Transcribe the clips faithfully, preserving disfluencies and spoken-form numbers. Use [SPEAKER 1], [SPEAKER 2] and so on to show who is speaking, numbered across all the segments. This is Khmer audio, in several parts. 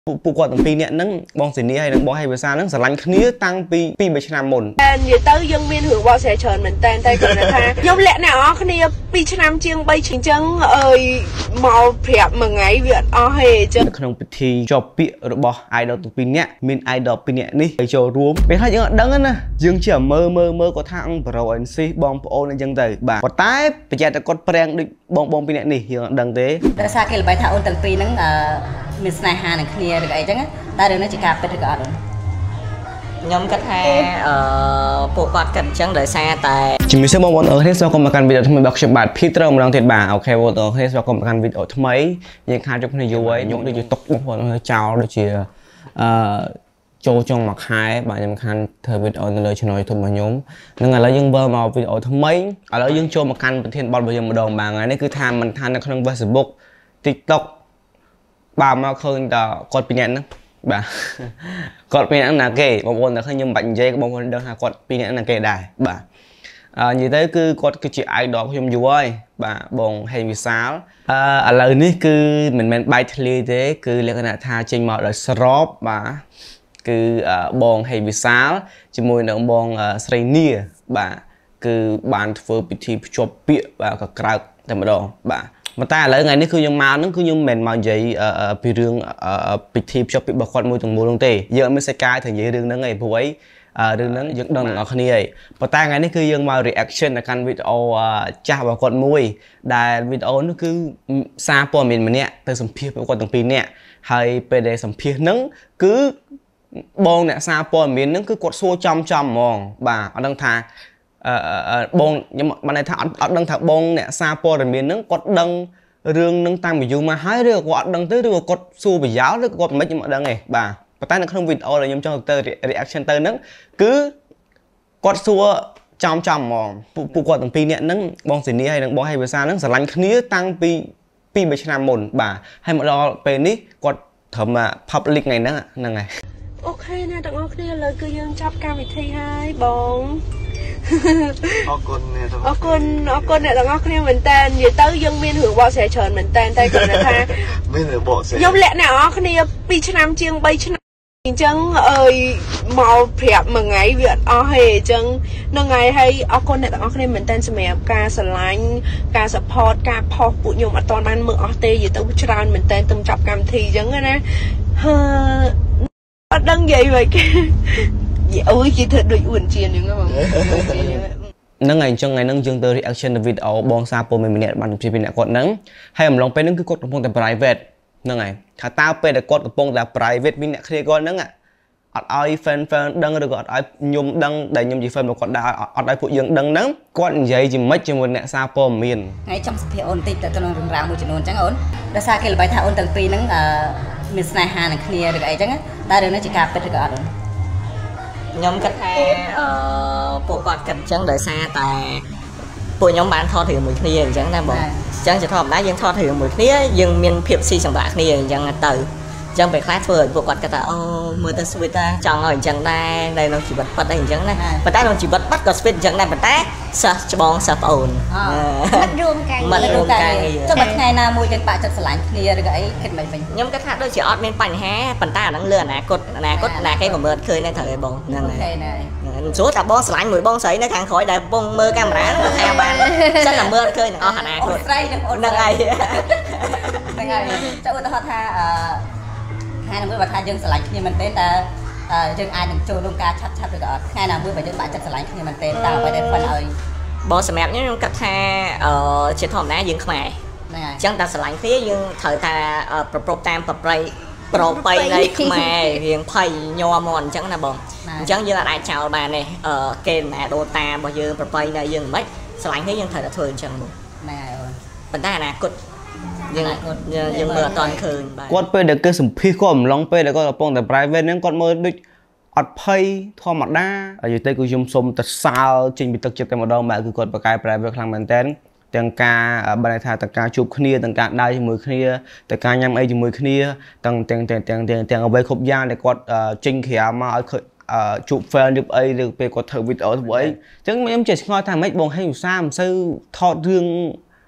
[SPEAKER 1] ពួកគាត់ទាំងពីរនាក់ហ្នឹងបងសេនីហើយនិងបងហេវិសាហ្នឹងស្រឡាញ់គ្នាតាំងពីពីមួយឆ្នាំមុន
[SPEAKER 2] តែនិយាយទៅយើងមានរឿងបកស្រាយច្រើនមែនតើតែគាត់ថាខ្ញុំលាក់អ្នកនរគ្នាពីរឆ្នាំជាងបីអញ្ចឹងអើយមកប្រាប់មួយថ្ងៃវាអត់អស់ទេអញ្ចឹង
[SPEAKER 1] ក្នុងពិធីជាប់ពាក្យរបស់ idol ទាំងពីរនាក់មាន idol ពីរនាក់នេះទៅចូលរួមពេលខ្លះយើងអត់ដឹងណាយើងជាមើលមើលមើលគាត់ថាអង្គប្រូអិនស៊ីបងប្អូនអញ្ចឹងទៅបាទប៉ុន្តែប្រយ័ត្នតែគាត់ប្រាំងដូចបងបងពីរនាក់នេះយើងអត់ដឹងទេ
[SPEAKER 3] ដោយសារគេល្បីថាអូនទាំងពីរហ្នឹងអឺមានស្នេហានឹងគ្នាឬអីចឹងតែរឿងនេះជាការពិតឬក៏អត់
[SPEAKER 4] ខ្ញុំគិតថាអឺពួកគាត់គិតអញ្ចឹងដោយសារតែ
[SPEAKER 1] ជំរាបសួរបងប្អូនអរគ្នាស្វាគមន៍មកកាន់វីដេអូថ្មីរបស់ខ្ញុំបាទ Peter ម្ដងទៀតបាទអូខេបងប្អូនអរគ្នាស្វាគមន៍មកកាន់វីដេអូថ្មីយើងខាតជប់គ្នាយូរហើយខ្ញុំដូចជាຕົកបងប្អូនចោលដូចជាអឺចូលចុងមួយខែបាទខ្ញុំខានធ្វើវីដេអូនៅលើ channel YouTube របស់ខ្ញុំនឹងឥឡូវយើងវិលមកវីដេអូថ្មីឥឡូវយើងចូលមកកាន់ប្រធានបទរបស់យើងម្ដងបាទថ្ងៃនេះគឺថាមិនថានៅក្នុង Facebook TikTok បាទមកឃើញតែគាត់ពីរនាក់ហ្នឹងបាទគាត់ពីរនាក់ណាគេបងប្អូនតែឃើញខ្ញុំបាច់និយាយបងប្អូនដឹងថាគាត់ពីរនាក់ណាគេដែរបាទអឺនិយាយទៅគឺគាត់គឺជា idol ខ្ញុំយូរហើយបាទបងហេងវិសាលអឺឥឡូវនេះគឺមិនមែនបាយធ្លាយទេគឺលក្ខណៈថាចេញមកដោយស្របបាទគឺបងហេងវិសាលជាមួយនឹងបងស្រីនីបាទគឺបានធ្វើពិធីភ្ជាប់ពាក្យបាទក៏ក្រើកតែម្ដងបាទប៉ុន្តែឥឡូវថ្ងៃនេះគឺខ្ញុំមកហ្នឹងគឺខ្ញុំមិនមែនមកនិយាយពីរឿងពិធីភ្ជាប់ពាក្យរបស់គាត់មួយទាំងមូលហ្នឹងទេយើងអត់មានសេចក្ដីទៅនិយាយរឿងហ្នឹងឯងព្រោះអីរឿងហ្នឹងយើងដឹងទាំងអស់គ្នាហើយប៉ុន្តែថ្ងៃនេះគឺយើងមក reaction ទៅកាន់វីដេអូចាស់របស់គាត់មួយដែលវីដេអូនោះគឺសារព័ត៌មានម្នាក់ទៅសម្ភាសពួកគាត់ទាំងពីរនាក់ហើយពេលដែលសម្ភាសហ្នឹងគឺបងអ្នកសារព័ត៌មានហ្នឹងគឺគាត់សួរចំចំហ្មងបាទអត់ដឹងថាអឺបងខ្ញុំបានន័យថាអត់អត់ដឹងថាបងអ្នកសារព័ត៌មានហ្នឹងគាត់ដឹងរឿងហ្នឹងតាំងពីយូរមកហើយឬក៏គាត់អត់ដឹងទេឬក៏គាត់សួរប្រយោលឬក៏គាត់មិនមិនដឹងទេបាទប៉ុន្តែនៅក្នុងវីដេអូដែលខ្ញុំចង់ទៅ reaction ទៅហ្នឹងគឺគាត់សួរចំចំហ្មងពួកគាត់ទាំងពីរនាក់ហ្នឹងបងសេនីហើយនិងបងហេវិសាហ្នឹងស្រឡាញ់គ្នាតាំងពីពីមួយឆ្នាំមុនបាទហើយមកដល់ពេលនេះគាត់ត្រឹម public ថ្ងៃហ្នឹងហ្នឹងហើយ
[SPEAKER 2] អូខេណាទាំងអស់គ្នាឥឡូវគឺយើងចាប់កម្មវិធីហើយបង
[SPEAKER 5] អរគុណអ្នក
[SPEAKER 2] អរគុណអរគុណអ្នកទាំងអស់គ្នាមែនតើនិយាយទៅយើងមានរឿងបកស្រាយច្រើនមែនតើតែគាត់ថា
[SPEAKER 5] មានរឿងបកស្រាយ
[SPEAKER 2] ខ្ញុំលាក់អ្នកទាំងអស់គ្នាពីរឆ្នាំជាងបីឆ្នាំអញ្ចឹងអើយមកប្រាប់មួយថ្ងៃវាអត់អស់ទេអញ្ចឹងនឹងថ្ងៃហើយអរគុណអ្នកទាំងអស់គ្នាមែនតើសម្រាប់ការស្រឡាញ់ការ support ការផុសពួកខ្ញុំអត់ទាន់បានមើលអស់ទេនិយាយទៅច្រើនមែនតើទៅចាប់កម្មវិធីអញ្ចឹងណាហើអត់ដឹងនិយាយវិញអូយគេធ្វើដូចអួនជានហ្នឹងបង
[SPEAKER 1] ហ្នឹងហើយអញ្ចឹងថ្ងៃហ្នឹងយើងទៅ reaction ទៅវីដេអូបងសារព័ត៌មានម្នាក់បានជម្រាបពីអ្នកគាត់ហ្នឹងហើយអំឡុងពេលហ្នឹងគឺគាត់កំពុងតែ private ហ្នឹងហើយថាតើពេលដែលគាត់កំពុងតែ private មានអ្នកគ្នាគាត់ហ្នឹងអត់ឲ្យ fan fan ដឹងឬក៏អត់ឲ្យខ្ញុំដឹងដែលខ្ញុំជា fan របស់គាត់ដែរអត់ឲ្យពួកយើងដឹងហ្នឹងគាត់និយាយជាម៉េចជាមួយអ្នកសារព័ត៌មាន
[SPEAKER 3] ថ្ងៃចង់សភាអូនតិចទៅក្នុងរឿងរ៉ាវមួយចំនួនអញ្ចឹងអូនដោយសារគេល្បីថាអូនទាំងពីរហ្នឹងអឺមានស្នេហានឹងគ្នាឬអីចឹងតែរឿងនេះជាការពិតឬក៏អត់អូន
[SPEAKER 4] ខ្ញុំគិតថាអឺពួកគាត់គិតអញ្ចឹងដោយសារតែពួកខ្ញុំបានថតរឿងមួយគ្នាអញ្ចឹងណាបងអញ្ចឹងជាធម្មតាយើងថតរឿងមួយគ្នាយើងមានភាពស៊ីសង្វាក់គ្នាអញ្ចឹងទៅអញ្ចឹងពេលខ្លះធ្វើឲ្យពួកគាត់គិតថាអូមើលទៅ sweet តាចង់ឲ្យអញ្ចឹងដែរនៅក្នុងជីវិតប៉ិតអីអញ្ចឹងណាប៉ុន្តែក្នុងជីវិតប៉ិតក៏ sweet អញ្ចឹងដែរប៉ុន្តែសិស្សច្បងសិស្សប្អូន
[SPEAKER 3] មិត្តរួមកាយមិត្តរួមកាយចុះបើថ្ងៃណាមួយយើងបាក់ចិត្តស្រឡាញ់គ្នាឬក៏អីគិតមិនវិញ
[SPEAKER 4] ខ្ញុំគិតថាដូចជាអត់មានបញ្ហាប៉ុន្តែអាហ្នឹងលើអនាគតអនាគតណាគេមិនមើលឃើញដែរត្រូវឯងបងហ្នឹងហើយស្រួលតែបងស្រឡាញ់មួយបងស្រីនៅខាងក្រោយដែលកំពុងមើលកាមេរ៉ាហ្នឹងថាបានសិនតែមើលឃើញទាំងអស់អនាគត
[SPEAKER 3] ស្រីនឹងអូនហ្នឹងហើយហ្នឹងហើយចុះឧទាហរណ៍ថាអឺថ្ងៃណាមួយបើថាយើងស្រឡាញ់គ្នាមែនទេតើយើងអាចនឹងចូលរួមការឆាត់ឆាត់ឬក៏អត់ថ្ងៃណាមួយបើយើងបាក់ចិត្តស្រឡាញ់គ្នាមែនទេតើអ្វីដែលផ្លិនឲ្យ
[SPEAKER 4] បងសម្រាប់ខ្ញុំខ្ញុំគិតថាអឺជាធម្មតាយើងខ្មែរ
[SPEAKER 3] ហ្នឹងហើយ
[SPEAKER 4] អញ្ចឹងតែស្រឡាញ់គ្នាយើងត្រូវថាប្រព្រឹត្តតាមប្រប្រៃប្រពៃណីខ្មែររៀងភ័យញ័រមកអញ្ចឹងណាបងអញ្ចឹងយើងអាចចោលបានទេអឺគេមិនអាចដូរតារបស់យើងប្រពៃណីយើងមិនស្រឡាញ់គ្នាយើងត្រូវតែធ្វើអញ្ចឹងបង
[SPEAKER 3] ហ្នឹងហើយអូន
[SPEAKER 4] ប៉ុន្តែអនាគតយើងយើងមើលអត់ទាន់ឃើញបាទ
[SPEAKER 1] គាត់ពេលដែលគេសម្ភាសគាត់អំឡុងពេលដែលគាត់កំពុងតែ private ហ្នឹងគាត់មើលដូចអត់ភ័យធម្មតានិយាយទៅគឺខ្ញុំសុំទៅសើចេញពីទឹកចិត្តតែម្ដងបាទគឺគាត់បកកែ private ខ្លាំងមែនតើទាំងការបានថាទាំងការជួបគ្នាទាំងការដើរជាមួយគ្នាទាំងការញ៉ាំអីជាមួយគ្នាទាំងទាំងទាំងទាំងទាំងអ្វីគ្រប់យ៉ាងដែលគាត់ចេញក្រៅមកឲ្យជួប fan ឬអីឬពេលគាត់ធ្វើវីដេអូធ្វើអីអញ្ចឹងខ្ញុំចេះឆ្ងល់ថាម៉េចបងហេងឧស្សាហ៍មិនសូវថតរឿង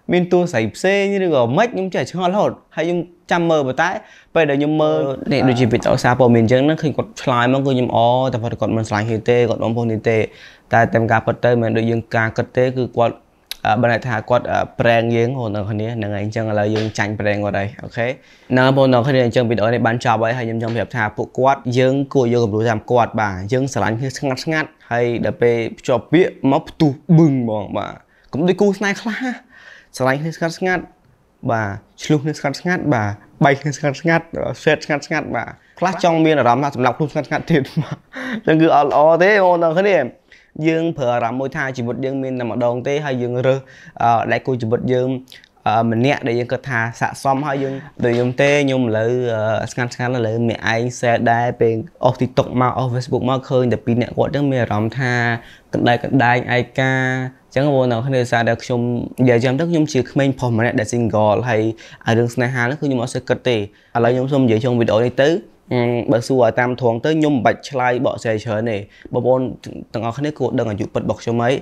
[SPEAKER 1] miền tua sấy xe như được mất nhưng trẻ chưa hốt hay nhưng chăm mơ bởi tái bây giờ nhưng mơ để đôi chỉ bị tạo xa bộ miền chân nó khi còn slide mà cứ nhưng óแต่พอก่อนมัน slide ฮีเต้ก่อนน้องพงฮีเต้แต่เต็มการปัตเตอร์มันโดยยังการกัดเต้คือกวาดบรรดาทากวาดแปลงยิงคนคนนี้นั่งไงจังเรายังจังแปลงว่าไรโอเคนั่งพงน้องคนนี้จังไปเอาในบ้านชาวไว้ให้ยังจังแบบทาปุกวาดยังกูยังกับรู้จำกวาดบ่ายังสลายคืองัดงัดให้เดี๋ยวไปจอบเบี้ยม็อบตูบึ้งมองบ่าcũng đi cú này kháสไลด์ให้สกัดสงัดบ่าชลุกให้สกัดสงัดบ่าใบให้สกัดสงัดเศษสกัดสงัดบ่าคลาสจองมีอะไรมาสำหรับลูกสกัดสงัดติดมาจังคือเอาเอาเต้โอนเอาแค่นี้ยืงเผื่อรำมวยไทยจีบยืงมีนำมาดองเต้ให้ยืงเรือได้กูจีบยืงmình nhẹ để những cái thà xạ xóm hay những để dùng tê nhung lấy scan scan là lấy mẹ anh sẽ đai bên ở TikTok mà ở Facebook mà khơi để pin nhẹ quá đó mẹ rắm tha cận đây cận đây ai ca chẳng có nào khi ra được chung giờ chăm tức nhung chỉ mình phòng mà để single hay ở đường này ha nó cứ nhung nó sẽ cất tì ở lại nhung xong giờ trong video này tới bởi xua tam thuồng tới nhung bạch slide bỏ xe chờ này bộ bồn từng ở cái cuộc đừng ở chụp bật bọc cho mấy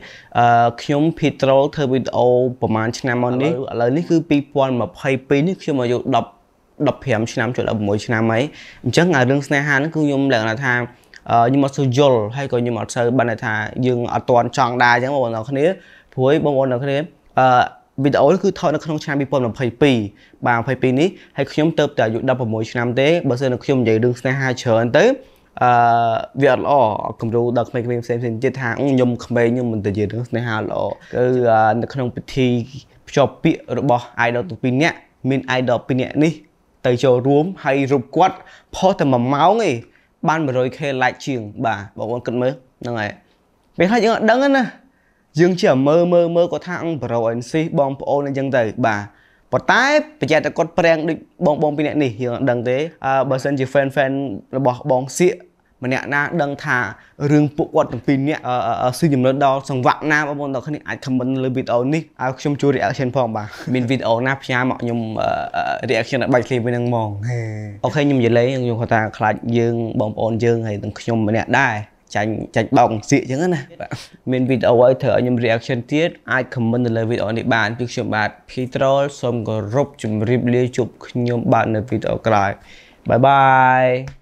[SPEAKER 1] nhung Petrol thơ videoประมาณnăm năm đi là ní cứ people mà hay pin ní khi mà chụp đọc đọc hiểm năm chỗ là mỗi năm mấy chắc ngày đường này ha nó cứ nhung lại là tham nhưng mà số dồn hay còn nhưng mà sao ban này thà dừng ở toàn tròn đa chẳng bộ nào cái này phối bộ bồn nào cái này video គឺថតនៅក្នុងឆ្នាំពីរពាន់ម្ភៃពីរបាទម្ភៃពីរនេះហើយខ្ញុំទៅតែអាយុដប់ប្រាំមួយឆ្នាំទេបើសិនខ្ញុំនិយាយរឿងស្នេហាច្រើនទៅអឺវាអត់ល្អគំរូដល់ក្មេងៗផ្សេងៗទៀតថាខ្ញុំក្មេងខ្ញុំមិនទៅនិយាយរឿងស្នេហាល្អគឺនៅក្នុងពិធីភ្ជាប់ពាក្យរបស់ idol ទាំងពីរនាក់មាន idol ពីរនាក់នេះទៅចូលរួមហើយរូបគាត់ផុសតែមួយម៉ោងឯងបានone hundred k like ជាងបាទបងប្អូនគិតមើលហ្នឹងហើយពេលខ្លះយើងអត់ដឹងណាយើងជាមើលមើលមើលគាត់ថាអង្គប្រូអេនស៊ីបងប្អូនអញ្ចឹងទៅបាទប៉ុន្តែប្រយ័ត្នតែគាត់ប្រាំងដូចបងបងពីរនាក់នេះយើងអត់ដឹងទេអឺបើសិនជា fan fan របស់បងសៀកម្នាក់ណាដឹងថារឿងពួកគាត់ទាំងពីរនាក់អឺស៊ីចំណុចដល់សង្វាក់ណាបងប្អូនដល់គ្នាអាច comment លើវីដេអូនេះឲ្យខ្ញុំជួយ reaction ផងបាទមានវីដេអូណាផ្ញើមកខ្ញុំ reaction ឲ្យបាច់ clip ហ្នឹងហ្មងអូខេខ្ញុំនិយាយលេងខ្ញុំគាត់ថាខ្លាចយើងបងប្អូនយើងហើយទាំងខ្ញុំម្នាក់ដែរចាញ់ចាញ់បោកសៀកអញ្ចឹងណាមានវីដេអូឲ្យធ្វើឲ្យខ្ញុំ reaction ទៀតអាច comment នៅលើវីដេអូនេះបានពីខ្ញុំបាទ Petrol សូមគោរពជម្រាបលាជួបខ្ញុំបាទនៅវីដេអូក្រោយបាយបាយ